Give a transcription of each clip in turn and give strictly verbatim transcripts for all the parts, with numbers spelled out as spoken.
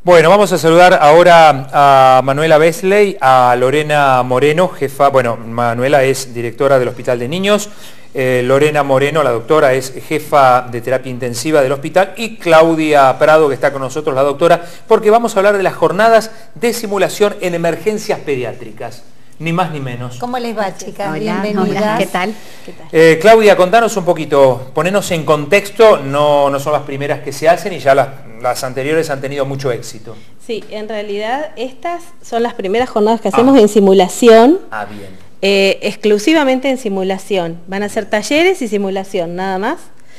Bueno, vamos a saludar ahora a Manuela Besley, a Lorena Moreno, jefa, bueno, Manuela es directora del Hospital de Niños, eh, Lorena Moreno, la doctora, es jefa de terapia intensiva del hospital, y Claudia Prado, que está con nosotros, la doctora, porque vamos a hablar de las jornadas de simulación en emergencias pediátricas. Ni más ni menos. ¿Cómo les va, chicas? Hola, bienvenidas. hola, ¿qué tal? ¿Qué tal? Eh, Claudia, contanos un poquito, ponenos en contexto, no, no son las primeras que se hacen y ya las, las anteriores han tenido mucho éxito. Sí, en realidad estas son las primeras jornadas que hacemos ah. en simulación. Ah, bien. Eh, exclusivamente en simulación. Van a ser talleres y simulación, nada más.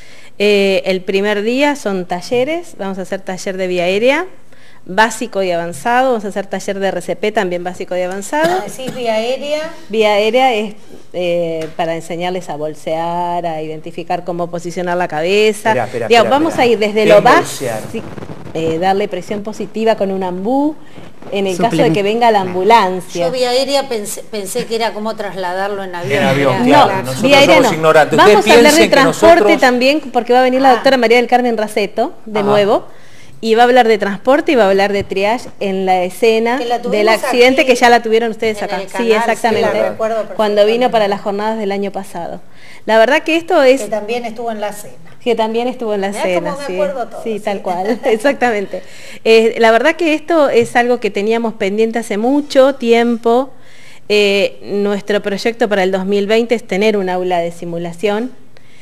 Eh, el primer día son talleres, vamos a hacer taller de vía aérea, básico y avanzado, vamos a hacer taller de R C P también básico y avanzado. ¿Decís vía aérea? Vía aérea es eh, para enseñarles a bolsear, a identificar cómo posicionar la cabeza. Espera, espera, Digamos, espera, vamos espera. a ir desde ¿Qué lo es básico, eh, darle presión positiva con un ambú, en el caso de que venga la ambulancia. Yo vía aérea pensé, pensé que era cómo trasladarlo en avión. En avión, Era, claro. No, Nosotros vía aérea somos no. ignorantes. Vamos Ustedes a hablar de piensen que transporte nosotros... también, porque va a venir la doctora María del Carmen Raceto, de Ajá. nuevo, y va a hablar de transporte y va a hablar de triage en la escena del accidente que ya la tuvieron ustedes acá. Canal, Sí, exactamente. Sí, la recuerdo cuando vino para las jornadas del año pasado. La verdad que esto es... Que también estuvo en la cena. Que también estuvo en la Mirá cena, cómo me sí, acuerdo todo, sí, sí. tal cual, exactamente. Eh, la verdad que esto es algo que teníamos pendiente hace mucho tiempo. Eh, nuestro proyecto para el dos mil veinte es tener un aula de simulación.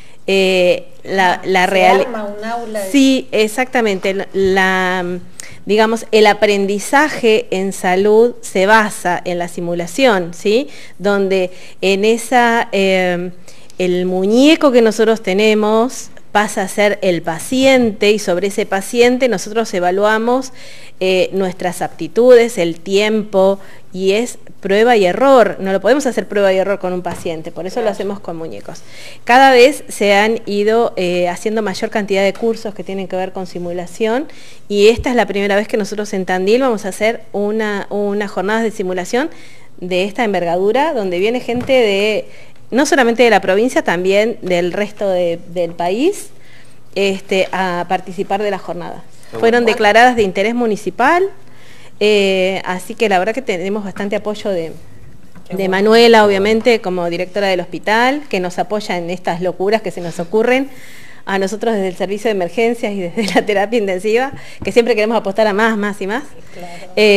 Eh, la, la ¿Se real... arma un aula de... Sí, exactamente. La, la, digamos, el aprendizaje en salud se basa en la simulación, ¿sí? Donde en esa... Eh, el muñeco que nosotros tenemos pasa a ser el paciente y sobre ese paciente nosotros evaluamos eh, nuestras aptitudes, el tiempo, y es prueba y error. No lo podemos hacer prueba y error con un paciente, por eso claro. lo hacemos con muñecos. Cada vez se han ido eh, haciendo mayor cantidad de cursos que tienen que ver con simulación, y esta es la primera vez que nosotros en Tandil vamos a hacer una, una jornada de simulación de esta envergadura, donde viene gente de... no solamente de la provincia, también del resto de, del país, este, a participar de la jornada. Fueron declaradas de interés municipal, eh, así que la verdad que tenemos bastante apoyo de, de Manuela, obviamente, como directora del hospital, que nos apoya en estas locuras que se nos ocurren a nosotros desde el servicio de emergencias y desde la terapia intensiva, que siempre queremos apostar a más, más y más. Claro.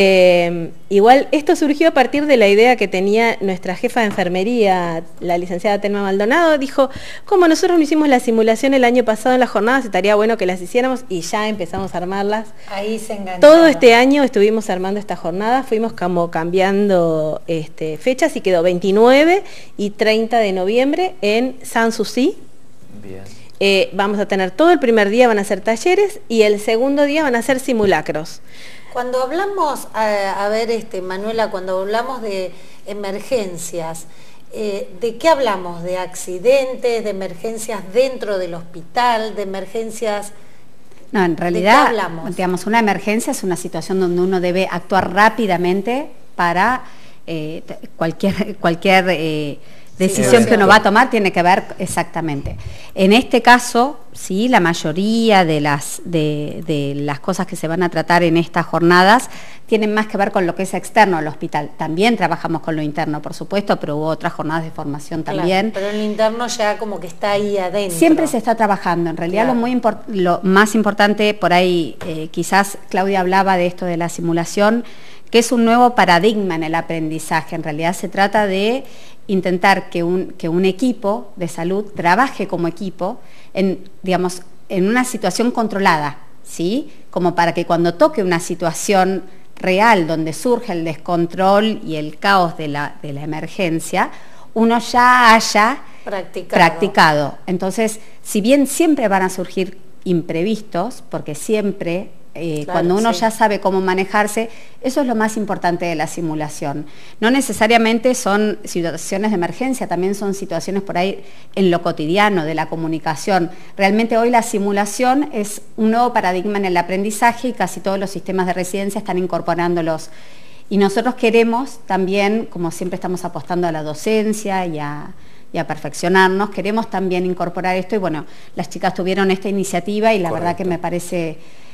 Eh, igual, esto surgió a partir de la idea que tenía nuestra jefa de enfermería, la licenciada Telma Maldonado. Dijo, como nosotros no hicimos la simulación el año pasado en las jornadas, estaría bueno que las hiciéramos, y ya empezamos a armarlas. Ahí se enganchaba. Todo este año estuvimos armando esta jornada, fuimos como cambiando este, fechas, y quedó veintinueve y treinta de noviembre en Sanssouci. Bien. Eh, vamos a tener todo el primer día, van a ser talleres, y el segundo día van a ser simulacros. Cuando hablamos, a, a ver, este, Manuela, cuando hablamos de emergencias, eh, ¿de qué hablamos? ¿De accidentes, de emergencias dentro del hospital, de emergencias...? No, en realidad, digamos, una emergencia es una situación donde uno debe actuar rápidamente para eh, cualquier... cualquier eh, decisión sí, que uno va a tomar tiene que ver exactamente. En este caso, sí, la mayoría de las, de, de las cosas que se van a tratar en estas jornadas tienen más que ver con lo que es externo al hospital. También trabajamos con lo interno, por supuesto, pero hubo otras jornadas de formación también. Claro, pero el interno ya como que está ahí adentro. Siempre se está trabajando. En realidad claro. lo, muy lo más importante, por ahí eh, quizás Claudia hablaba de esto de la simulación, que es un nuevo paradigma en el aprendizaje. En realidad se trata de intentar que un, que un equipo de salud trabaje como equipo en, digamos, en una situación controlada, ¿sí? Como para que cuando toque una situación real donde surge el descontrol y el caos de la, de la emergencia, uno ya haya practicado. practicado. Entonces, si bien siempre van a surgir imprevistos, porque siempre... Eh, claro, cuando uno sí. ya sabe cómo manejarse, eso es lo más importante de la simulación. No necesariamente son situaciones de emergencia, también son situaciones por ahí en lo cotidiano, de la comunicación. Realmente hoy la simulación es un nuevo paradigma en el aprendizaje, y casi todos los sistemas de residencia están incorporándolos. Y nosotros queremos también, como siempre estamos apostando a la docencia y a... y a perfeccionarnos, queremos también incorporar esto, y bueno, las chicas tuvieron esta iniciativa y la Correcto. verdad que me parece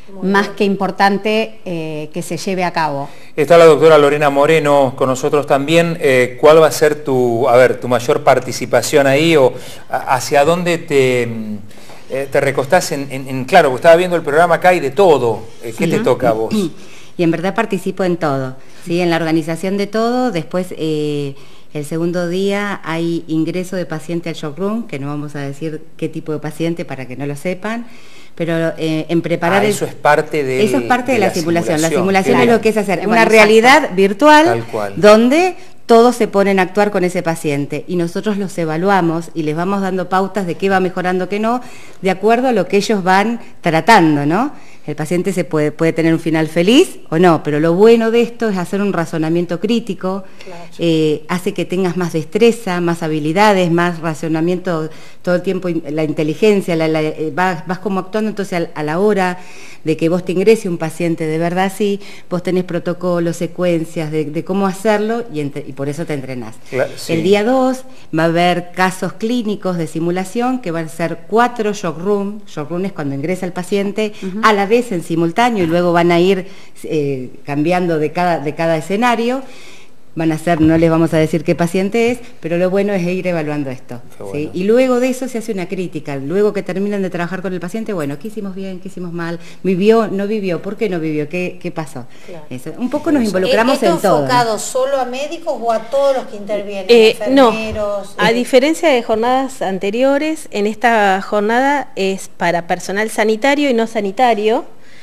Muy más bien. que importante eh, que se lleve a cabo. Está la doctora Lorena Moreno con nosotros también. Eh, ¿Cuál va a ser tu, a ver, tu mayor participación ahí o a, hacia dónde te, eh, te recostás en, en, en, claro, estaba viendo el programa acá y de todo. Eh, ¿Qué sí, te ¿no? toca a vos? Y en verdad participo en todo, ¿sí? En la organización de todo. Después eh, el segundo día hay ingreso de paciente al shock room, que no vamos a decir qué tipo de paciente para que no lo sepan, pero eh, en preparar... Ah, eso el, es parte de Eso es parte de, de la, la simulación. simulación. La simulación claro. es lo que es hacer bueno, una realidad exacto. virtual donde todos se ponen a actuar con ese paciente y nosotros los evaluamos y les vamos dando pautas de qué va mejorando, qué no, de acuerdo a lo que ellos van tratando, ¿no? El paciente se puede, puede tener un final feliz o no, pero lo bueno de esto es hacer un razonamiento crítico, claro. eh, hace que tengas más destreza, más habilidades, más razonamiento todo el tiempo, la inteligencia, la, la, eh, vas, vas como actuando, entonces a, a la hora de que vos te ingrese un paciente de verdad, sí, vos tenés protocolos, secuencias de, de cómo hacerlo y, entre, y por eso te entrenás. Claro, sí. El día dos va a haber casos clínicos de simulación que van a ser cuatro shock room, shock room es cuando ingresa el paciente, uh-huh. a la vez en simultáneo y luego van a ir eh, cambiando de cada, de cada escenario. Van a ser, no les vamos a decir qué paciente es, pero lo bueno es ir evaluando esto. Bueno. ¿sí? Y luego de eso se hace una crítica. Luego que terminan de trabajar con el paciente, bueno, ¿qué hicimos bien? ¿Qué hicimos mal? ¿Vivió? ¿No vivió? ¿Por qué no vivió? ¿Qué, qué pasó? Claro. Eso. Un poco nos involucramos ¿Esto en todo. ¿Esto enfocado ¿no? solo a médicos o a todos los que intervienen? Eh, enfermeros. No, a diferencia de jornadas anteriores, en esta jornada es para personal sanitario y no sanitario.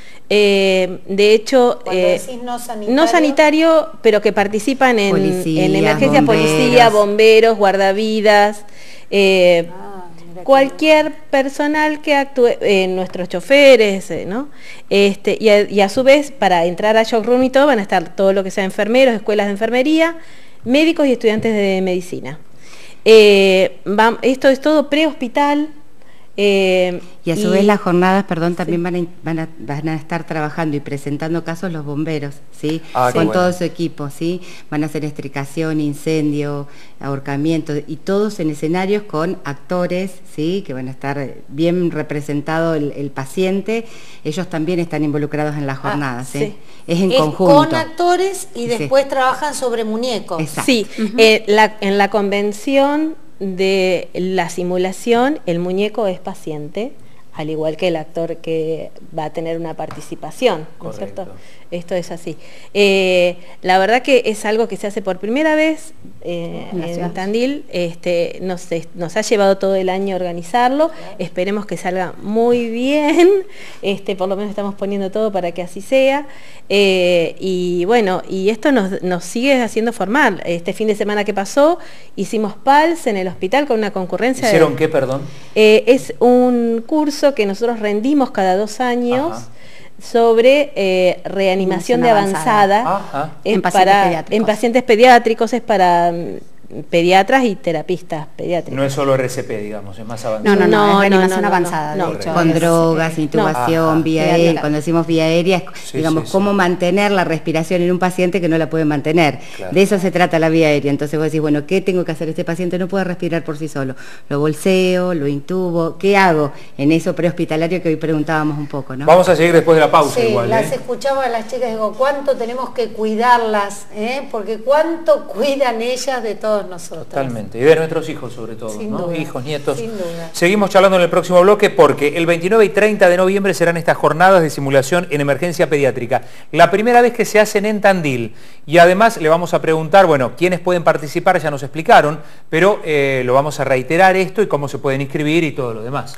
Eh, de hecho, eh, no, sanitario, no sanitario, pero que participan en, policía, en emergencia, bomberos. policía, bomberos, guardavidas, eh, ah, cualquier personal que actúe, eh, nuestros choferes, eh, ¿no? Este, y, a, y a su vez, para entrar a shock room y todo, van a estar todo lo que sea enfermeros, escuelas de enfermería, médicos y estudiantes de medicina. Eh, va, esto es todo pre-hospital. Eh, y a su y, vez las jornadas, perdón, también sí. van, a, van, a, van a estar trabajando y presentando casos los bomberos, ¿sí? Ah, con todo bueno. su equipo, ¿sí? Van a hacer estricación, incendio, ahorcamiento y todos en escenarios con actores, ¿sí? Que van a estar bien representado el, el paciente. Ellos también están involucrados en las jornadas, ah, ¿sí? ¿sí? Es en es conjunto. Con actores y después sí. trabajan sobre muñecos. Exacto. Sí, uh-huh. eh, la, en la convención de la simulación, el muñeco es paciente, al igual que el actor que va a tener una participación, ¿no es cierto? Esto es así. Eh, la verdad que es algo que se hace por primera vez eh, en Tandil, este, nos, nos ha llevado todo el año organizarlo, esperemos que salga muy bien, este, por lo menos estamos poniendo todo para que así sea, eh, y bueno, y esto nos, nos sigue haciendo formar. Este fin de semana que pasó, hicimos P A L S en el hospital con una concurrencia. ¿Hicieron de, qué, perdón? Eh, es un curso que nosotros rendimos cada dos años. Ajá. Sobre eh, reanimación de avanzada, avanzada es en, pacientes para, en pacientes pediátricos, es para um, pediatras y terapistas pediátricos. No es solo R C P, digamos, es más avanzado. No, no, no, no es reanimación no, no, avanzada, no, de no, hecho. no, Con no, drogas, no, intubación, no, vía ajá, aérea, cuando decimos vía aérea, sí, digamos, sí, cómo sí. mantener la respiración en un paciente que no la puede mantener. Claro. De eso se trata la vía aérea. Entonces vos decís, bueno, ¿qué tengo que hacer? Este paciente no puede respirar por sí solo. Lo bolseo, lo intubo, ¿qué hago? En eso prehospitalario que hoy preguntábamos un poco, ¿no? Vamos a seguir después de la pausa sí, igual. las ¿eh? escuchaba a las chicas y digo, ¿cuánto tenemos que cuidarlas? ¿eh? Porque cuánto cuidan ellas de todos nosotros. Totalmente. Y de nuestros hijos sobre todo, Sin ¿no? duda. Hijos, nietos. Sin duda. Seguimos charlando en el próximo bloque porque el veintinueve y treinta de noviembre serán estas jornadas de simulación en emergencia pediátrica. La primera vez que se hacen en Tandil. Y además le vamos a preguntar, bueno, quiénes pueden participar, ya nos explicaron, pero eh, lo vamos a reiterar esto y cómo se pueden inscribir y todo lo demás.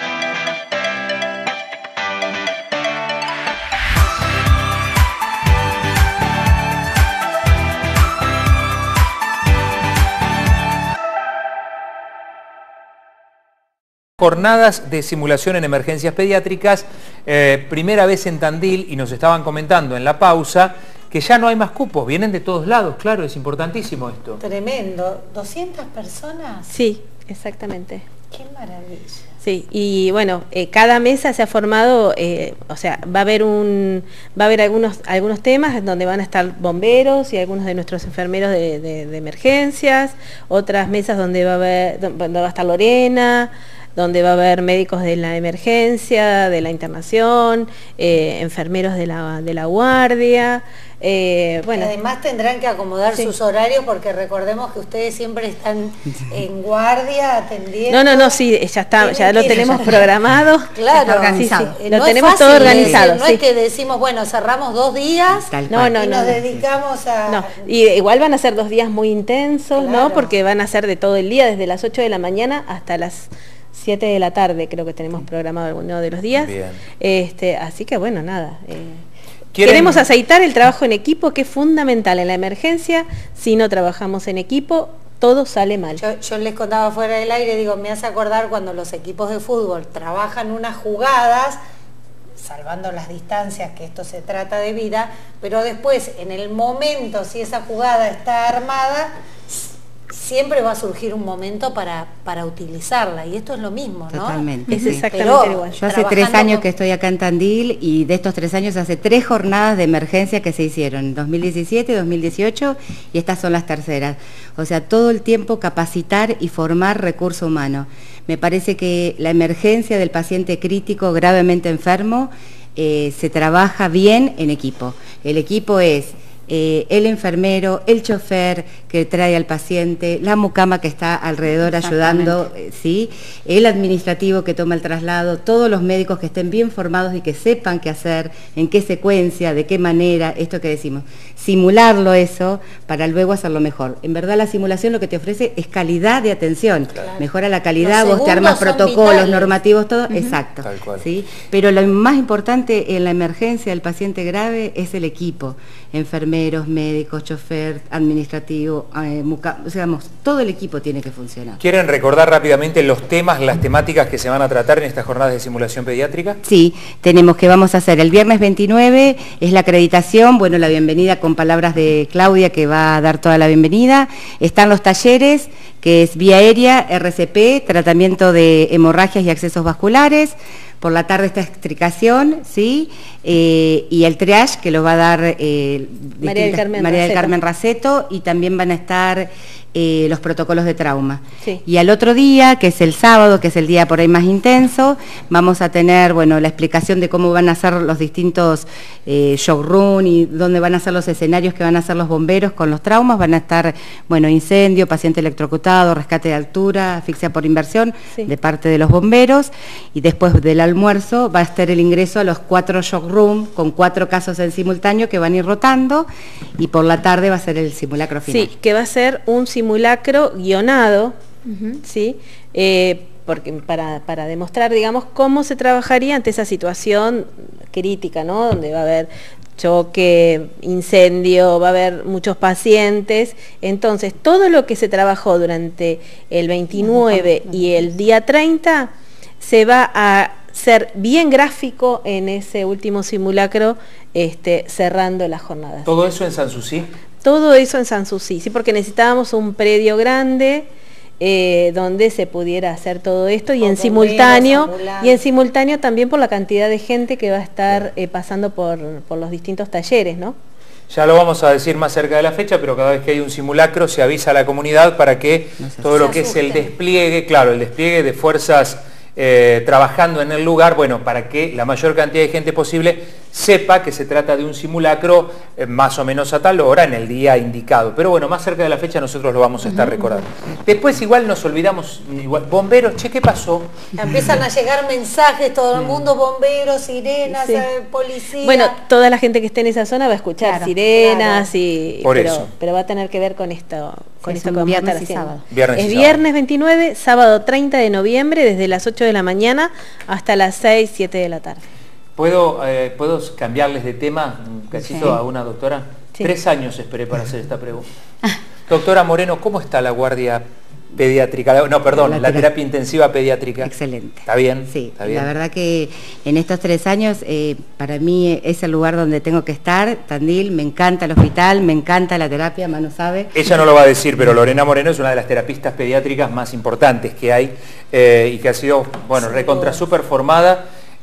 Jornadas de simulación en emergencias pediátricas, eh, primera vez en Tandil, y nos estaban comentando en la pausa que ya no hay más cupos, vienen de todos lados, claro, es importantísimo esto. Tremendo, ¿doscientas personas? Sí, exactamente. Qué maravilla. Sí, y bueno, eh, cada mesa se ha formado, eh, o sea, va a haber un, va a haber algunos, algunos temas donde van a estar bomberos y algunos de nuestros enfermeros de, de, de emergencias, otras mesas donde va a haber, donde va a estar Lorena, donde va a haber médicos de la emergencia, de la internación, eh, enfermeros de la, de la guardia. Eh, bueno. Además tendrán que acomodar sí. sus horarios, porque recordemos que ustedes siempre están en guardia atendiendo. No, no, no, sí, ya está, ya lo tenemos programado. Claro, organizado. Sí, sí, lo no tenemos fácil, todo organizado. Es, no sí. es que decimos, bueno, cerramos dos días no, no, y no, nos no, dedicamos a... No, y igual van a ser dos días muy intensos, claro. ¿no? Porque van a ser de todo el día, desde las ocho de la mañana hasta las siete de la tarde, creo que tenemos programado alguno de los días. Bien. Este, así que bueno, nada. Eh, Queremos aceitar el trabajo en equipo, que es fundamental en la emergencia. Si no trabajamos en equipo, todo sale mal. Yo, yo les contaba fuera del aire, digo, me hace acordar cuando los equipos de fútbol trabajan unas jugadas, salvando las distancias, que esto se trata de vida, pero después, en el momento, si esa jugada está armada, siempre va a surgir un momento para, para utilizarla, y esto es lo mismo, ¿no? Totalmente. Es sí. exactamente Pero, igual. Yo hace tres años con... que estoy acá en Tandil, y de estos tres años hace tres jornadas de emergencia que se hicieron, en dos mil diecisiete, dos mil dieciocho, y estas son las terceras. O sea, todo el tiempo capacitar y formar recurso humano. Me parece que la emergencia del paciente crítico gravemente enfermo eh, se trabaja bien en equipo. El equipo es... Eh, el enfermero, el chofer que trae al paciente, la mucama que está alrededor ayudando, eh, ¿sí? El administrativo que toma el traslado, todos los médicos que estén bien formados y que sepan qué hacer, en qué secuencia, de qué manera, esto que decimos, simularlo eso para luego hacerlo mejor. En verdad la simulación lo que te ofrece es calidad de atención, claro. Mejora la calidad, los vos te armas protocolos, vitales. normativos, todo, uh-huh. exacto, Tal cual. ¿sí? Pero lo más importante en la emergencia del paciente grave es el equipo, enfermeros, médicos, chofer, administrativo, eh, muca, o sea, digamos, todo el equipo tiene que funcionar. ¿Quieren recordar rápidamente los temas, las temáticas que se van a tratar en estas jornadas de simulación pediátrica? Sí, tenemos que vamos a hacer el viernes veintinueve, es la acreditación, bueno, la bienvenida con palabras de Claudia, que va a dar toda la bienvenida. Están los talleres, que es vía aérea, R C P, tratamiento de hemorragias y accesos vasculares. Por la tarde está extricación, ¿sí? Eh, y el triage, que lo va a dar eh, María del Carmen, María del Raceto. Carmen Raceto, y también van a estar eh, los protocolos de trauma. Sí. Y al otro día, que es el sábado, que es el día por ahí más intenso, vamos a tener, bueno, la explicación de cómo van a ser los distintos eh, shock room y dónde van a ser los escenarios que van a hacer los bomberos con los traumas. Van a estar, bueno, incendio, paciente electrocutado, rescate de altura, asfixia por inversión, sí. de parte de los bomberos, y después del almuerzo va a estar el ingreso a los cuatro shock room con cuatro casos en simultáneo que van a ir rotando, y por la tarde va a ser el simulacro final. Sí, que va a ser un simulacro guionado, uh-huh. ¿sí? Eh, porque para, para demostrar, digamos, cómo se trabajaría ante esa situación crítica, ¿no? Donde va a haber choque, incendio, va a haber muchos pacientes. Entonces, todo lo que se trabajó durante el veintinueve y el día treinta se va a ser bien gráfico en ese último simulacro, este, cerrando las jornadas. ¿Todo eso en Sanssouci? Todo eso en Sanssouci, sí, porque necesitábamos un predio grande eh, donde se pudiera hacer todo esto, y en simultáneo y en simultáneo también por la cantidad de gente que va a estar eh, pasando por, por los distintos talleres, ¿no? Ya lo vamos a decir más cerca de la fecha, pero cada vez que hay un simulacro se avisa a la comunidad para que no sé, todo lo que asusten. Es el despliegue, claro, el despliegue de fuerzas Eh, trabajando en el lugar, bueno, para que la mayor cantidad de gente posible sepa que se trata de un simulacro eh, más o menos a tal hora en el día indicado. Pero bueno, más cerca de la fecha nosotros lo vamos a estar recordando. Después igual nos olvidamos, igual, bomberos, che, ¿qué pasó? Empiezan a llegar mensajes, todo el mundo, bomberos, sirenas, sí. eh, policía. Bueno, toda la gente que esté en esa zona va a escuchar claro, sirenas, claro. y Por pero, eso. pero va a tener que ver con esto. Con sí, esto que vamos viernes a estar y haciendo. sábado. Viernes es y viernes sábado. veintinueve, sábado treinta de noviembre, desde las ocho de la mañana hasta las seis, siete de la tarde. ¿Puedo, eh, ¿puedo cambiarles de tema un cachito sí. a una doctora? Sí. Tres años esperé para hacer esta pregunta. Doctora Moreno, ¿cómo está la guardia pediátrica? No, perdón, la, la terapia intensiva pediátrica. Excelente. ¿Está bien? Sí, ¿Está bien? La verdad que en estos tres años eh, para mí es el lugar donde tengo que estar, Tandil, me encanta el hospital, me encanta la terapia, Manu sabe. Ella no lo va a decir, pero Lorena Moreno es una de las terapistas pediátricas más importantes que hay eh, y que ha sido, bueno, recontra súper formada.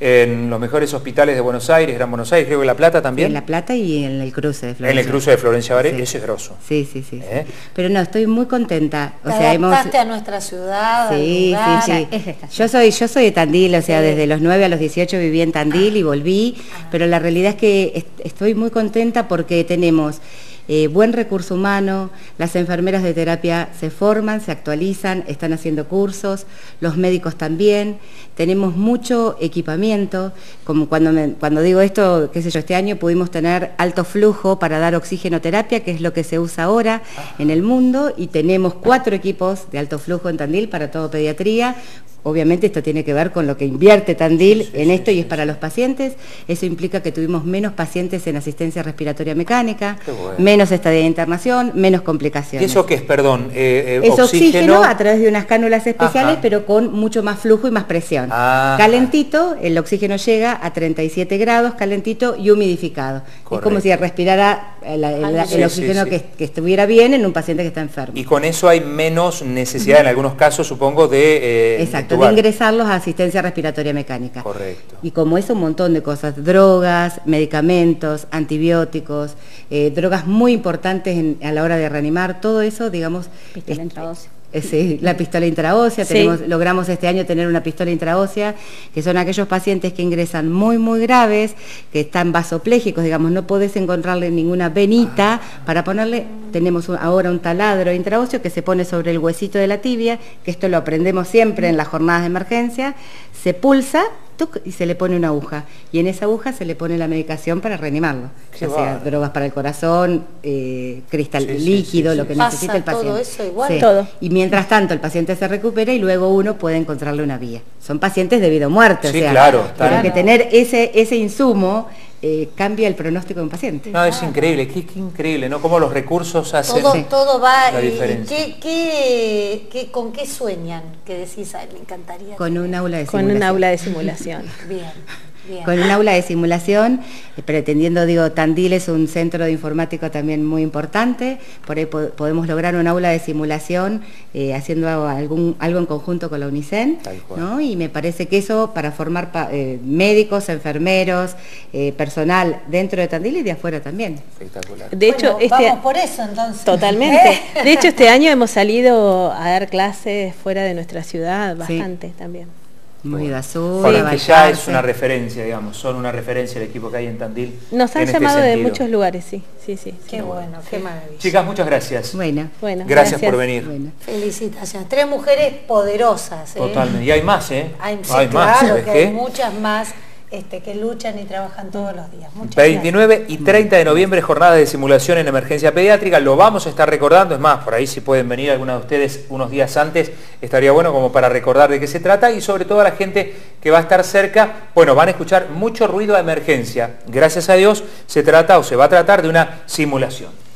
en los mejores hospitales de Buenos Aires, Gran Buenos Aires, creo que La Plata también. En La Plata y en el cruce de Florencia. En el cruce de Florencia Varela, sí. Eso es grosso. Sí, sí, sí. ¿Eh? sí. Pero no, estoy muy contenta. O ¿Te sea, adaptaste hemos... a nuestra ciudad? Sí, al sí, lugar? sí. Yo soy, yo soy de Tandil, o sea, Sí. desde los nueve a los dieciocho viví en Tandil y volví, pero la realidad es que est estoy muy contenta porque tenemos eh, buen recurso humano, las enfermeras de terapia se forman, se actualizan, están haciendo cursos, los médicos también, tenemos mucho equipamiento, como cuando, me, cuando digo esto, qué sé yo, este año pudimos tener alto flujo para dar oxigenoterapia, que es lo que se usa ahora en el mundo, y tenemos cuatro equipos de alto flujo en Tandil para todo pediatría. Obviamente esto tiene que ver con lo que invierte Tandil sí, sí, en esto sí, y es sí, para sí. los pacientes. Eso implica que tuvimos menos pacientes en asistencia respiratoria mecánica, bueno. menos estadía de internación, menos complicaciones. ¿Y eso qué es, perdón? Eh, eh, es oxígeno, oxígeno a través de unas cánulas especiales, Ajá. pero con mucho más flujo y más presión. Ajá. Calentito, el oxígeno llega a treinta y siete grados, calentito y humidificado. Correcto. Es como si respirara el, el, el, sí, el oxígeno sí, sí. Que, que estuviera bien en un paciente que está enfermo. Y con eso hay menos necesidad, en algunos casos, supongo, de... Eh, Exacto. de ingresarlos a asistencia respiratoria mecánica. Correcto. Y como eso, un montón de cosas, drogas, medicamentos, antibióticos, eh, drogas muy importantes en, a la hora de reanimar, todo eso, digamos... Pistola intraósea. Sí, la pistola intraósea, sí. tenemos, logramos este año tener una pistola intraósea, que son aquellos pacientes que ingresan muy, muy graves, que están vasoplégicos, digamos, no podés encontrarle ninguna venita para ponerle, tenemos un, ahora un taladro intraóseo que se pone sobre el huesito de la tibia, que esto lo aprendemos siempre en las jornadas de emergencia, se pulsa, y se le pone una aguja, y en esa aguja se le pone la medicación para reanimarlo, Qué ya sea barra. drogas para el corazón, eh, cristal sí, líquido, sí, sí, lo que sí. necesita el paciente. Todo eso igual. Sí. Todo. Y mientras tanto el paciente se recupera y luego uno puede encontrarle una vía. Son pacientes de vida o muerte, sí, o sea, claro, claro. que tener ese, ese insumo eh, cambia el pronóstico de un paciente. No, es increíble, qué, qué increíble, ¿no? Cómo los recursos hacen todo, sí. todo va la y, diferencia. ¿qué, qué, qué, ¿Con qué sueñan? Que decís, ay, me encantaría. Con un aula de simulación. Con un aula de simulación. Bien. Bien. Con un aula de simulación, eh, pretendiendo, digo, Tandil es un centro de informática también muy importante, por ahí po podemos lograr un aula de simulación eh, haciendo algún, algo en conjunto con la UNICEN, ¿no? Y me parece que eso para formar pa eh, médicos, enfermeros, eh, personal dentro de Tandil y de afuera también. Espectacular. De hecho, bueno, este, vamos por eso entonces. Totalmente. De hecho, este año hemos salido a dar clases fuera de nuestra ciudad, bastante sí. también. Muy de azul, bueno, que ya es una referencia, digamos, son una referencia el equipo que hay en Tandil. Nos han en llamado este de muchos lugares, sí, sí, sí. Qué sí. bueno, qué maravilla. Chicas, muchas gracias. Bueno, bueno gracias, gracias por venir. Bueno. Felicitaciones. Tres mujeres poderosas. ¿eh? Totalmente. Y hay más, ¿eh? Hay, sí, hay claro, más, ¿sabes que qué? hay muchas más este, que luchan y trabajan todos los días. Muchas veintinueve gracias. y treinta de noviembre, jornadas de simulación en emergencia pediátrica, lo vamos a estar recordando, es más, por ahí si pueden venir alguna de ustedes unos días antes, estaría bueno como para recordar de qué se trata y sobre todo a la gente que va a estar cerca, bueno, van a escuchar mucho ruido de emergencia, gracias a Dios se trata o se va a tratar de una simulación.